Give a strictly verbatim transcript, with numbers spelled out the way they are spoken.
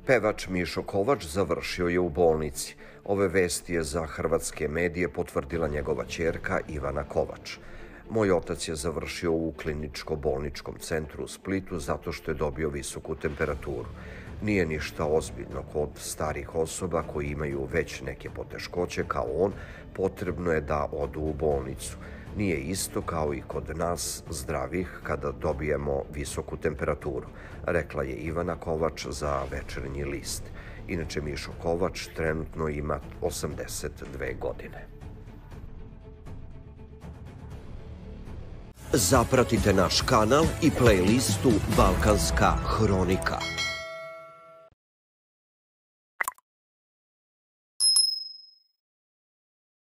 Pevač Mišo Kovač završio je u bolnici. Ove vesti je za hrvatske medije potvrdila njegova ćerka Ivana Kovač. Moj otac je završio u kliničko-bolničkom centru u Splitu zato što je dobio visoku temperaturu. Nije ništa ozbiljno. Kod starih osoba koji imaju već neke poteškoće kao on, potrebno je da odu u bolnicu. Nije isto kao i kod nas zdravih kada dobijemo visoku temperaturu, rekla je Ivana Kovač za Večernji list. Inače, Mišo Kovač trenutno ima osamdeset dve godine. Zapratite naš kanal i playlistu Balkanska hronika.